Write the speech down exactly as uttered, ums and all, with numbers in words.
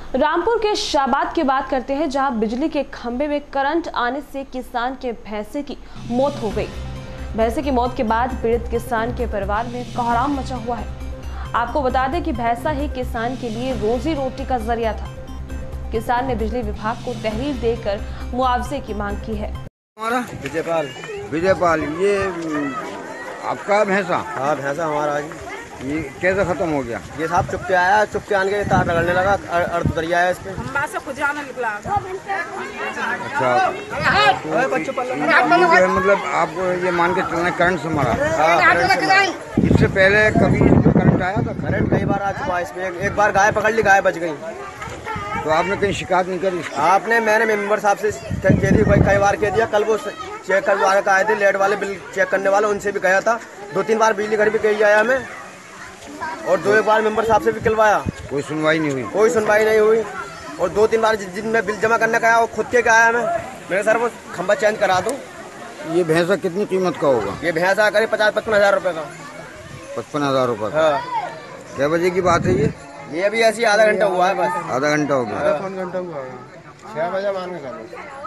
रामपुर के शाबाद की बात करते हैं, जहां बिजली के खंभे में करंट आने से किसान के भैंसे की मौत हो गई। भैंसे की मौत के बाद पीड़ित किसान के परिवार में कोहराम मचा हुआ है। आपको बता दें कि भैंसा ही किसान के लिए रोजी रोटी का जरिया था। किसान ने बिजली विभाग को तहरीर देकर मुआवजे की मांग की है। हमारा विजयपाल विजयपाल, ये आपका भैंसा? हाँ भैंसा हमारा जी। ये कैसे खत्म हो गया? ये साहब चुपके आया, चुपके आने के तार रगड़ने लगा, अर्थ उतर आया इस पे। अच्छा, तो ये मतलब आप ये मान के चलना करंट से मारा? इससे पहले कभी करंट आया था? करंट कई बार आ चुका है इस पे। एक बार गाय पकड़ ली, गाय बच गई। तो आपने कहीं शिकायत नहीं करी? आपने मैंने मेंबर साहब से कह दी, कई बार कह दिया। कल वो चेक करवा के आए थे, लेट वाले बिल चेक करने वाले, उनसे भी गया था। दो तीन बार बिजली घर भी कही आया हमें, और दो एक बार मेंबर साहब से भी किलवाया। कोई सुनवाई नहीं हुई? कोई सुनवाई नहीं हुई। और दो तीन बार जिन में बिल जमा करने का आया, वो खुद के आया हमें, मेरे सर वो खंभा चेंज करा दो। ये भैंसा कितनी कीमत का होगा? ये भैंसा करीब पचास पचपन हजार रुपए का। पचपन हजार रुपए का? हाँ। क्या बजे की बात है ये? ये अभी ऐसी आधा घंटा हुआ है बस। आधा घंटा हो गया? आधा पौन घंटा हुआ है। छह बजे मान के चलो।